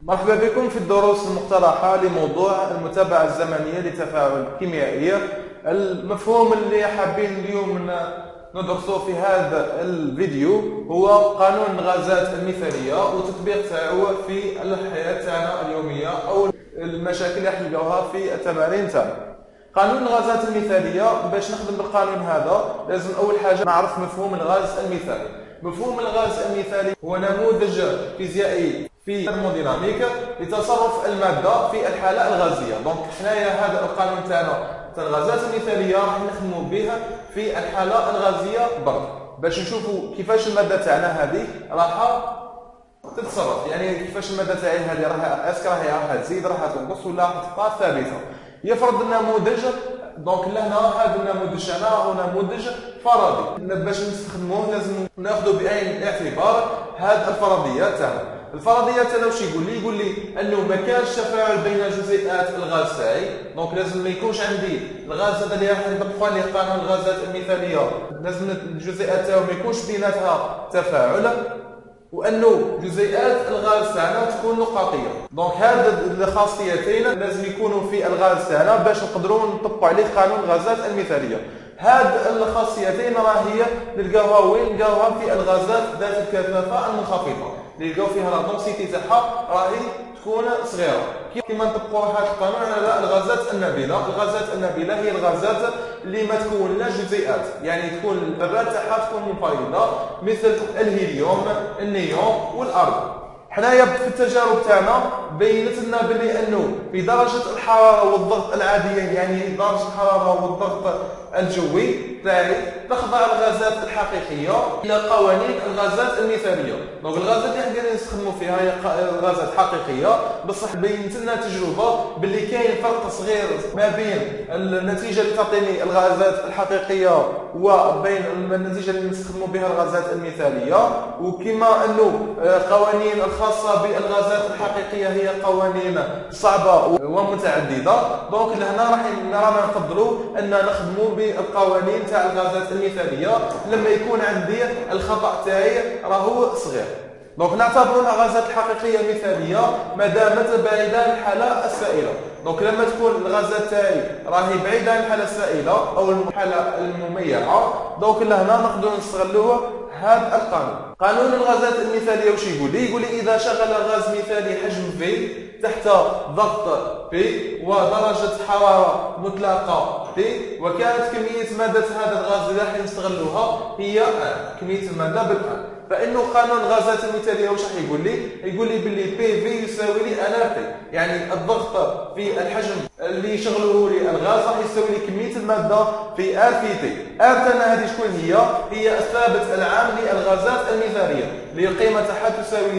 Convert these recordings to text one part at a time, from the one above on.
مرحبا بكم في الدروس المقترحة لموضوع المتابعة الزمنية لتفاعل كيميائية. المفهوم اللي حابين اليوم ندرسه في هذا الفيديو هو قانون الغازات المثالية وتطبيق تاعو في الحياة تاعنا اليومية أو المشاكل اللي حنلقاوها في التمارين تاعنا. قانون الغازات المثالية، باش نخدم بالقانون هذا لازم أول حاجة نعرف مفهوم الغاز المثالي. مفهوم الغاز المثالي هو نموذج فيزيائي في الثرموديناميك لتصرف المادة في الحالة الغازية. دونك حنايا هذا القانون تاعنا تاع الغازات المثالية راح نخدموا بها في الحالة الغازية برك، باش نشوفوا كيفاش المادة تاعنا هذه راح تتصرف، يعني كيفاش المادة تاعي هذه راح تزيد، راح تنقص، ولا راح تبقى ثابتة. يفرض النموذج، دونك لهنا هذا النموذج تاعنا هو نموذج فرضي. باش نستخدموه لازم ناخذ بعين الاعتبار هذه الفرضيات تاعنا. الفرضيات تاعنا واش يقول لي انه ما كانش تفاعل بين جزيئات الغاز تاعي، دونك لازم ما يكونش عندي الغاز هذا اللي راح نطبقوا عليه قانون الغازات المثاليه، لازم الجزيئات تاعو ما يكونش بيناتها تفاعل، وانه جزيئات الغاز تاعنا تكون نقطيه. دونك هاد الخاصيتين لازم يكونوا في الغاز تاعنا باش نقدروا نطبقوا عليه قانون الغازات المثاليه. هاد الخاصيتين راهي نلقاوها وين؟ نلقاوها في الغازات ذات الكثافه المنخفضه، اللي نلقاو فيها لا دونسيتي تاعها راهي تكون صغيره. كيما نطبقوا هذا القانون على الغازات النابله. الغازات النابله هي الغازات اللي ما تكون لا جزيئات، يعني تكون الذرات تاعها تكون منفرده، مثل الهيليوم، النيون والارجون. حنايا في التجارب تاعنا بينت لنا بلي انه في درجه الحراره والضغط العاديين، يعني درجه الحراره والضغط الجوي تاعي، تخضع الغازات الحقيقيه الى قوانين الغازات المثاليه. دونك الغازات اللي حنا نستخدموا فيها هي غازات حقيقيه، بصح بينت لنا تجربه بلي كاين فرق صغير ما بين النتيجه اللي تعطيني الغازات الحقيقيه وبين النتيجه اللي نستخدموا بها الغازات المثاليه. وكما انه قوانين الخاصه بالغازات الحقيقيه هي قوانين صعبه ومتعدده، دونك لهنا راح نفضلوا ان نخدموا بالقوانين تاع الغازات المثاليه لما يكون عندي الخطا تاعي راهو صغير. دونك نعتبروا الغازات الحقيقيه مثاليه ما دامت بعيده عن الحاله السائله. دونك لما تكون الغازات تاعي راهي بعيده عن الحاله السائله او الحاله المميعه، دونك لهنا نقدروا نستغلوا هذا القانون. قانون الغازات المثاليه واش يقول لي اذا شغل غاز مثالي حجم في تحت ضغط P ودرجه حراره مطلقه T، وكانت كميه ماده هذا الغاز اللي راح نستغلوها هي كميه الماده بالآن، فانه قانون الغازات المثاليه واش راح يقول لي باللي بي في يساوي لي انا بي، يعني الضغط في الحجم اللي يشغلوه لي الغاز راح يساوي لي كميه الماده في ار في تي. ار تاعنا هذه شكون هي الثابت العام للغازات المثاليه اللي القيمه تاعها تساوي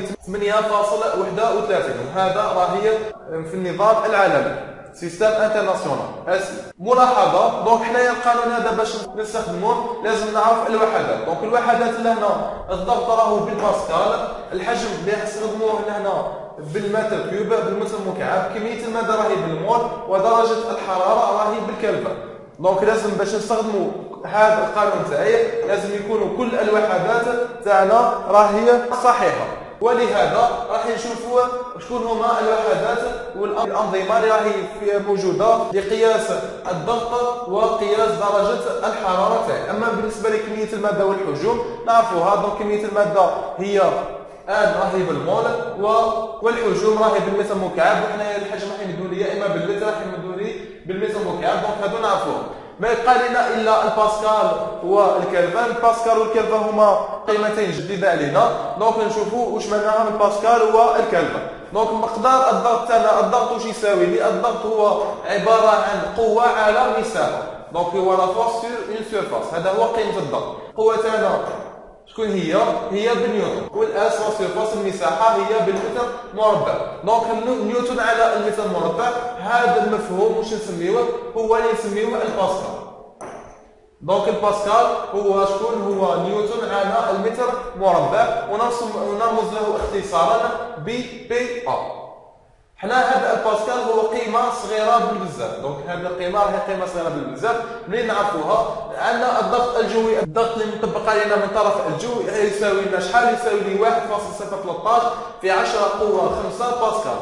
8.31، وهذا راهي في النظام العالمي سيستم انترناسيونال اسي. ملاحظه، دونك حنايا القانون هذا باش نستخدموه لازم نعرف الوحدات. دونك الوحدات لهنا الضغط راهو بالباسكال، الحجم اللي نستخدموه لهنا بالمتر كيوب بالمتر مكعب، كميه الماده راهي بالمول، ودرجه الحراره راهي بالكلفن. دونك لازم باش نستخدموا هذا القانون تاعي لازم يكونوا كل الوحدات تاعنا راهي صحيحه، ولهذا راح نشوفوا شكون هما الوحدات والانظمه اللي راهي موجوده لقياس الضغط وقياس درجه الحراره تاعي. اما بالنسبه لكميه الماده والحجوم نعرفوها، دونك كميه الماده هي راهي بالمول والحجوم راهي بالمتر مكعب، وحنايا الحجم راح يمدوا لي يا اما باللتر راح يمدوا لي بالمتر مكعب. دونك هادو نعرفوهم. ما يبقى لنا الا الباسكال والكلفن. الباسكال والكلفن هما قيمتين جديده علينا، دونك نشوفوا واش معناها الباسكال والكلفن. دونك مقدار الضغط تاعنا، الضغط واش يساوي لي؟ الضغط هو عباره عن قوه على مساحه، دونك هو لا فورس سور اون سيرفاس، هذا هو قيمه الضغط. القوه تاعنا شكون هي بالنيوتن، والاس سيرفاس المساحه هي بالمتر مربع. دونك نيوتن على المتر مربع، هذا المفهوم واش نسميوه؟ هو اللي نسميوه الباسكال. دونك الباسكال هو شكون؟ هو نيوتن على المتر مربع، ونرمز له اختصارا ب بي ا. حنا هذا الباسكال هو قيمه صغيره بالبزاف، دونك هذه القيمه راهي قيمه صغيره بالبزاف. منين نعرفوها؟ عندنا الضغط الجوي، الضغط اللي مطبق علينا من طرف الجو يساوي لنا شحال؟ يساوي لي 1.013 في 10 قوه 5 باسكال.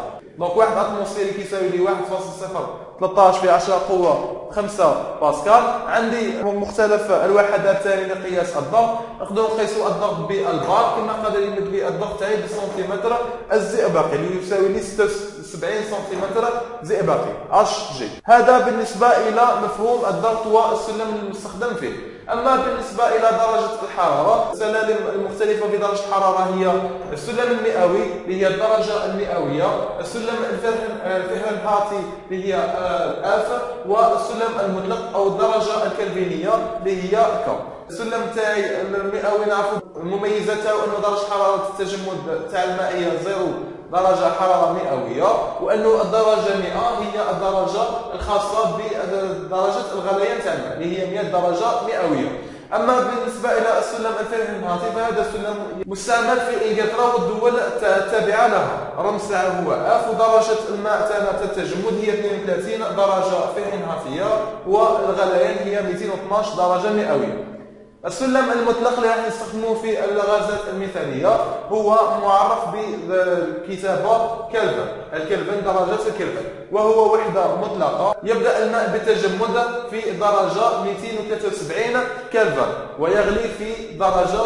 دونك واحد اتموسفيري كيساوي لي 1.013 في 10 قوة 5 باسكال. عندي مختلف الوحدات الثانية لقياس الضغط. نقدروا نقيسوا الضغط بالبار كما قدر يمد لي الضغط تاعي بالسنتيمتر الزئبقي اللي يساوي لي 76 سنتيمتر زئبقي اش جي. هذا بالنسبة إلى مفهوم الضغط والسلم المستخدم فيه. أما بالنسبة إلى درجة الحرارة، السلالم المختلفة في درجة الحرارة هي السلم المئوي اللي هي الدرجة المئوية، السلم الفهرنهايتي اللي هي الألف، والسلم المطلق أو الدرجة الكلفينية اللي هي كم. السلم تاعي المئوي نعرفوا المميزات تاعو أنه درجة حرارة التجمد تاع المائية 0 درجة حرارة مئوية، وأنه الدرجة 100 هي الدرجة الخاصة بدرجة الغليان تاع الماء اللي هي 100 درجة مئوية. أما بالنسبة إلى السلم الفهرنهايتي فهذا السلم مستعمل في إنجلترا والدول التابعة لها، الرمز تاعه هو اف، ودرجة الماء تاعنا التجمد هي 32 درجة فهرنهايتية، والغليان هي 212 درجة مئوية. السلم المطلق اللي راح نستخدموه في الغازات المثالية هو معرف بكتابة كلفن، الكلفن درجة الكلفن، وهو وحدة مطلقة. يبدأ الماء بالتجمد في درجة 273 كلفن ويغلي في درجة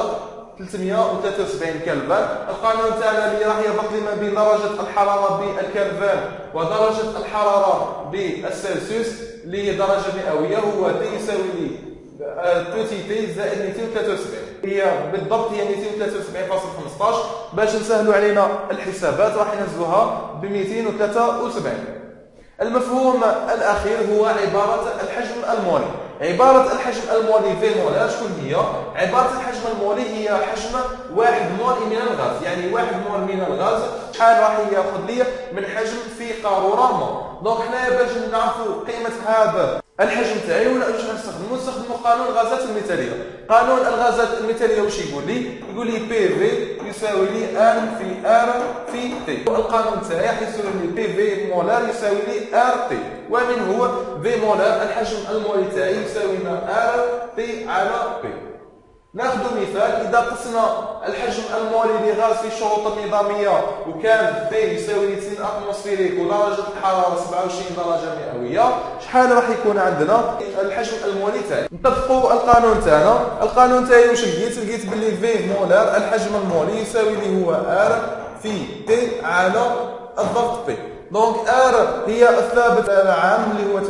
373 كلفن. القانون تاعنا اللي راح يربط لي ما بين درجة الحرارة بالكلفن ودرجة الحرارة بالسلسيوس اللي هي درجة مئوية هو T يساوي لي 2 تي زائد 273، هي بالضبط هي 273.15. باش نسهلوا علينا الحسابات راح نهزوها ب 273. المفهوم الأخير هو عبارة الحجم المولي. عبارة الحجم المولي في مولار شكون هي؟ عبارة الحجم المولي هي حجم 1 مول من الغاز، يعني 1 مول من الغاز شحال راح ياخذ لي من حجم في قارورة ما. دونك حنايا باش نعرفوا قيمة هذا الحجم تاعي ولا واش نستخدموا قانون الغازات المثالية. قانون الغازات المثالية واش يقول لي؟ يقول لي بي في يساوي لي ان في ار في تي. القانون تاعي يساوي لي بي في مولار يساوي لي ار تي، ومن هو في مولار الحجم المولي تاعي يساوي لنا ار تي على بي. ناخذ مثال، اذا قسنا الحجم المولي لغاز في الشروط النظاميه وكان بي يساوي 2 اتموسفيريك ودرجه الحراره 27 درجه مئويه، شحال راح يكون عندنا الحجم المولي تاعي؟ نطبقوا القانون تاعنا. القانون تاعي واش لقيت باللي في مولار الحجم المولي يساوي لي هو ار في تي على الضغط بي. دونك ار هي الثابت العام اللي هو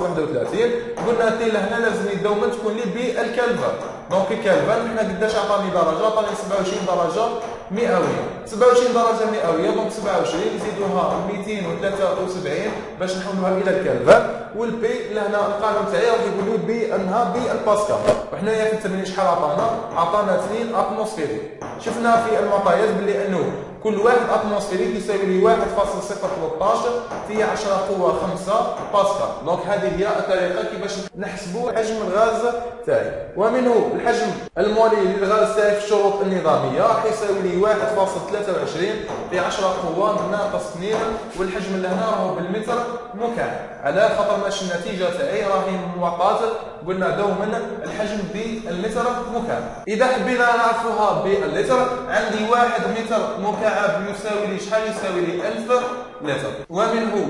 8.31. قلنا تي لهنا لازم دوما تكون لي بالكلفن. دونك الكلفن حنا قداش عطاني درجه؟ عطاني 27 درجه مئويه. 27 درجه مئويه دونك 27 نزيدوها 273 باش نحولوها الى الكلفن. والبي لهنا القانون تاعي راح يقول لي بانها بالباسكال. وحنايا في التمرين شحال عطانا 2 اتموسفيريك. شفنا في المعطيات بلي انه كل واحد اتموسفيريك يساوي لي 1.013 في 10 قوة 5 باسكال. دونك هذه هي الطريقة كيفاش نحسبوا حجم الغاز تاعي. ومنه الحجم المولي للغاز تاعي في الشروط النظامية راح يساوي لي 1.23 في 10 قوة ناقص 2، والحجم اللي هنا راهو بالمتر مكعب، على خاطر ماشي النتيجة تاعي راهي معطاة قلنا دوما الحجم بالمتر مكعب. إذا حبينا نعرفوها باللتر، عندي 1 متر مكعب يساوي لي شحال؟ يساوي لي 1000 لتر، ومنه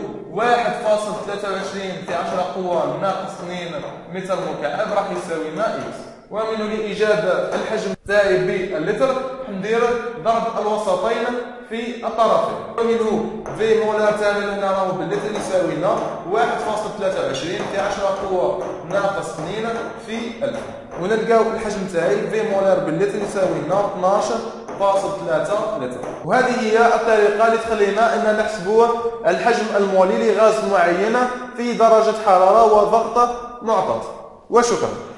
1.23 في 10 قوة ناقص 2 متر مكعب راح يساوي لنا إكس. ومنه لإيجاد الحجم تاعي باللتر ندير ضرب الوسطين في الطرفين. ومنه في مولار تاعنا هنا راهو باللتر يساوي لنا 1.23 في 10 قوة ناقص 2 في 1000، ونلقاو الحجم تاعي في مولار باللتر يساوي لنا 12.3 لتر. وهذه هي الطريقة اللي تخلينا أن نحسبوا الحجم المولي لغاز معينة في درجة حرارة وضغط معطى. وشكرا.